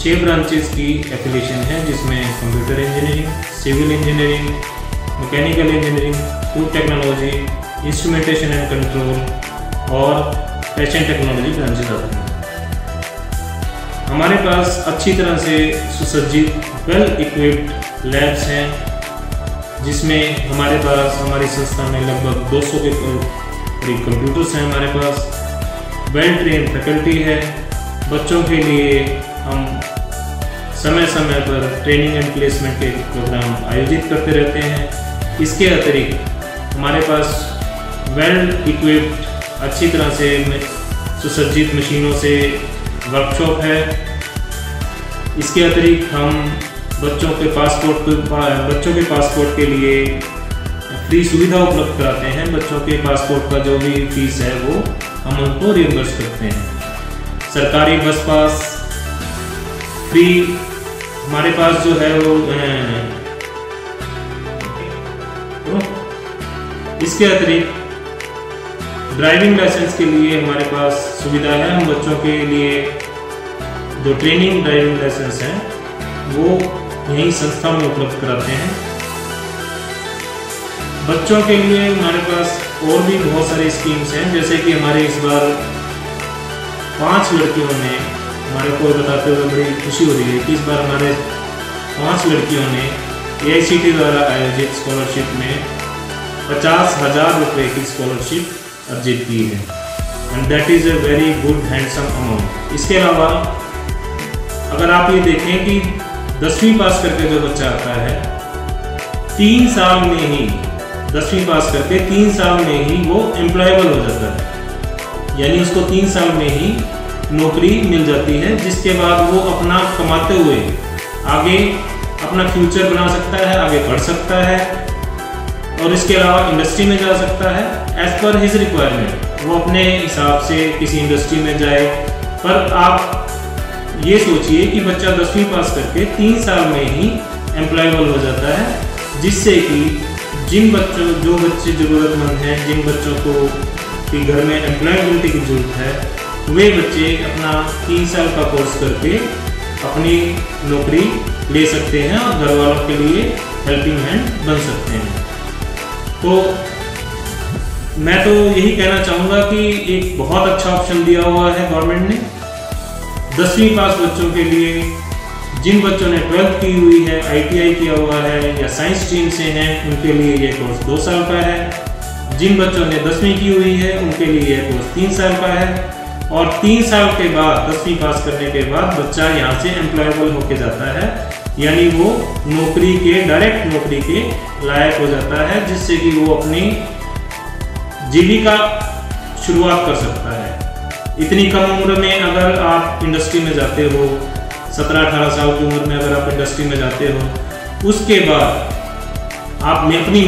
6 branches की affiliation है, जिसमें computer engineering, civil engineering, mechanical engineering, food technology, instrumentation and control और fashion technology branches आती हैं। हमारे पास अच्छी तरह से सुसज्जित वेल इक्विप्ड लैब्स हैं, जिसमें हमारे पास हमारी संस्था में लगभग 200 के करीब कंप्यूटर्स हैं। हमारे पास वेल ट्रेन फैकल्टी है। बच्चों के लिए हम समय समय पर ट्रेनिंग एंड प्लेसमेंट के प्रोग्राम आयोजित करते रहते हैं। इसके अतिरिक्त हमारे पास वेल इक्विप्ड अच्छी तरह से सुसज्जित मशीनों से वर्कशॉप है। इसके अतिरिक्त हम बच्चों के पासपोर्ट के लिए फ्री सुविधा उपलब्ध कराते हैं। बच्चों के पासपोर्ट का जो भी फीस है वो हम उनको रियम्बर्स करते हैं। सरकारी बस पास फ्री हमारे पास जो है वो इसके अतिरिक्त ड्राइविंग लाइसेंस के लिए हमारे पास सुविधा है। हम बच्चों के लिए जो ट्रेनिंग ड्राइविंग लाइसेंस है वो यहीं संस्था में उपलब्ध कराते हैं। बच्चों के लिए हमारे पास और भी बहुत सारी स्कीम्स हैं, जैसे कि हमारे इस बार 5 लड़कियों ने, हमारे को बताते हुए बड़ी खुशी हो रही है कि इस बार हमारे 5 लड़कियों ने AICTE द्वारा आयोजित स्कॉलरशिप में 50,000 रुपये की स्कॉलरशिप अर्जित की है, and that is a very good handsome amount. इसके अलावा अगर आप ये देखें कि 10वीं पास करके जो बच्चा आता है 3 साल में ही 10वीं पास करके 3 साल में ही वो एम्प्लॉयबल हो जाता है, यानी उसको 3 साल में ही नौकरी मिल जाती है, जिसके बाद वो अपना कमाते हुए आगे अपना फ्यूचर बना सकता है, आगे बढ़ सकता है और इसके अलावा इंडस्ट्री में जा सकता है एज पर हिज रिक्वायरमेंट। वो अपने हिसाब से किसी इंडस्ट्री में जाए। पर आप ये सोचिए कि बच्चा 10वीं पास करके 3 साल में ही एम्प्लॉयबल हो जाता है, जिससे कि जो बच्चे ज़रूरतमंद हैं, जिन बच्चों को कि घर में एम्प्लॉयबिलिटी की ज़रूरत है, वे बच्चे अपना 3 साल का कोर्स करके अपनी नौकरी ले सकते हैं और घर वालों के लिए हेल्पिंग हैंड बन सकते हैं। तो मैं तो यही कहना चाहूँगा कि एक बहुत अच्छा ऑप्शन दिया हुआ है गवर्नमेंट ने 10वीं पास बच्चों के लिए। जिन बच्चों ने 12th की हुई है, ITI किया हुआ है या साइंस स्ट्रीम से हैं, उनके लिए ये कोर्स 2 साल का है। जिन बच्चों ने 10वीं की हुई है उनके लिए ये कोर्स 3 साल का है और 3 साल के बाद 10वीं पास करने के बाद बच्चा यहाँ से एम्प्लॉयबल होके जाता है, यानी वो डायरेक्ट नौकरी के लायक हो जाता है, जिससे कि वो अपनी जीविका शुरुआत कर सकता है। इतनी कम उम्र में अगर आप इंडस्ट्री में जाते हो, 17-18 साल की उम्र में अगर आप इंडस्ट्री में जाते हो, उसके बाद आप अपनी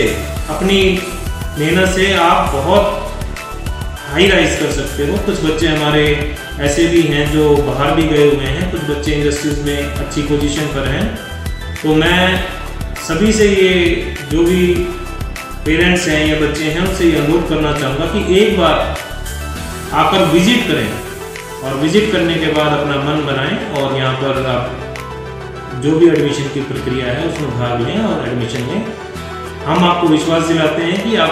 मेहनत से आप बहुत हाई राइज कर सकते हो। कुछ बच्चे हमारे ऐसे भी हैं जो बाहर भी गए हुए हैं, कुछ बच्चे इंडस्ट्रीज में अच्छी पोजीशन पर हैं। तो मैं सभी से ये जो भी पेरेंट्स हैं या बच्चे हैं उनसे ये अनुरोध करना चाहूँगा कि एक बार आकर विजिट करें और विजिट करने के बाद अपना मन बनाएं और यहाँ पर आप जो भी एडमिशन की प्रक्रिया है उसमें भाग लें और एडमिशन लें। हम आपको विश्वास दिलाते हैं कि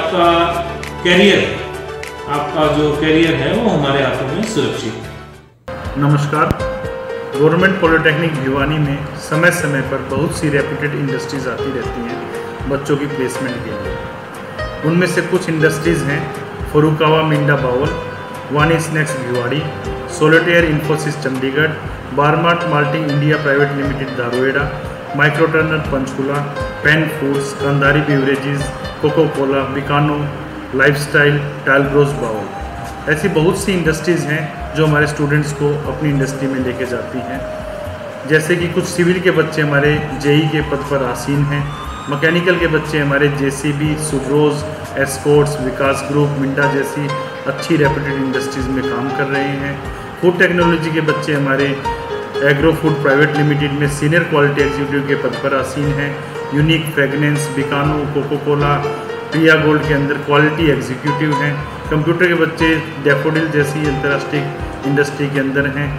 आपका जो करियर है वो हमारे हाथों में सुरक्षित है। नमस्कार। गवर्नमेंट पॉलिटेक्निक भिवानी में समय समय पर बहुत सी रेप्यूटेड इंडस्ट्रीज़ आती रहती हैं बच्चों की प्लेसमेंट के लिए। उनमें से कुछ इंडस्ट्रीज़ हैं फरुखावा मिंडा बावल, वानी snacks Bhiwadi, solitaire Infosys Chandigarh, बारमार्ट माल्टिंग इंडिया प्राइवेट लिमिटेड दारोएडा, माइक्रोटर्नर पंचकुला, पेन foods, Kandhari beverages, Coca Cola, Bikano, lifestyle, टाइलब्रोस बाउल। ऐसी बहुत सी इंडस्ट्रीज़ हैं जो हमारे स्टूडेंट्स को अपनी इंडस्ट्री में लेके जाती हैं। जैसे कि कुछ सिविल के बच्चे हमारे JEE के पद पर आसीन हैं, मैकेनिकल के बच्चे हमारे JCB, Subros, Escorts, Vikas group, Minda जैसी अच्छी रेप्यूटेड इंडस्ट्रीज़ में काम कर रहे हैं। फूड टेक्नोलॉजी के बच्चे हमारे एग्रो फूड प्राइवेट लिमिटेड में सीनियर क्वालिटी एग्जीक्यूटिव के पद पर आसीन हैं। Unique fragrance, Bikano, Coca Cola, Priya gold के अंदर क्वालिटी एग्जीक्यूटिव हैं। कंप्यूटर के बच्चे डैफोडिल जैसी अंतर्राष्ट्रीय इंडस्ट्री के अंदर हैं।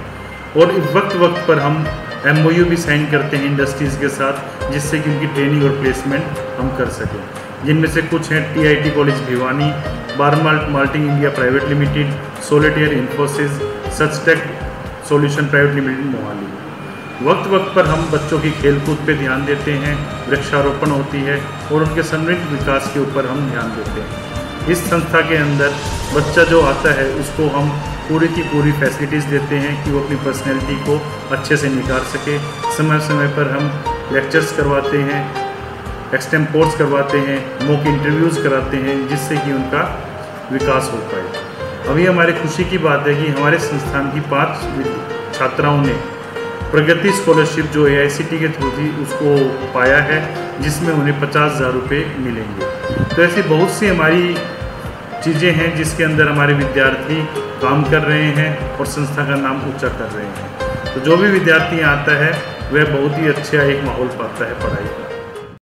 और वक्त वक्त पर हम MOU भी साइन करते हैं इंडस्ट्रीज़ के साथ, जिससे कि उनकी ट्रेनिंग और प्लेसमेंट हम कर सकें। जिनमें से कुछ हैं TIT college Bhiwani, Barmalt malting India private limited, solitaire Infosys, सचटेक सॉल्यूशन प्राइवेट लिमिटेड मोहाली। वक्त वक्त पर हम बच्चों की खेलकूद पे ध्यान देते हैं, वृक्षारोपण होती है और उनके समृद्ध विकास के ऊपर हम ध्यान देते हैं। इस संस्था के अंदर बच्चा जो आता है उसको हम पूरी की पूरी फैसिलिटीज़ देते हैं कि वो अपनी पर्सनैलिटी को अच्छे से निखार सके। समय समय पर हम लेक्चर्स करवाते हैं, एक्सटेम्पोर्ट्स करवाते हैं, मॉक इंटरव्यूज़ कराते हैं, जिससे कि उनका विकास हो पाए। अभी हमारी खुशी की बात है कि हमारे संस्थान की 5 छात्राओं ने प्रगति स्कॉलरशिप जो AICTE के थ्रू थी उसको पाया है, जिसमें उन्हें 50,000 रुपये मिलेंगे। तो ऐसी बहुत सी हमारी चीज़ें हैं जिसके अंदर हमारे विद्यार्थी काम कर रहे हैं और संस्था का नाम ऊंचा कर रहे हैं। तो जो भी विद्यार्थी यहाँ आता है वह बहुत ही अच्छा एक माहौल पाता है पढ़ाई का।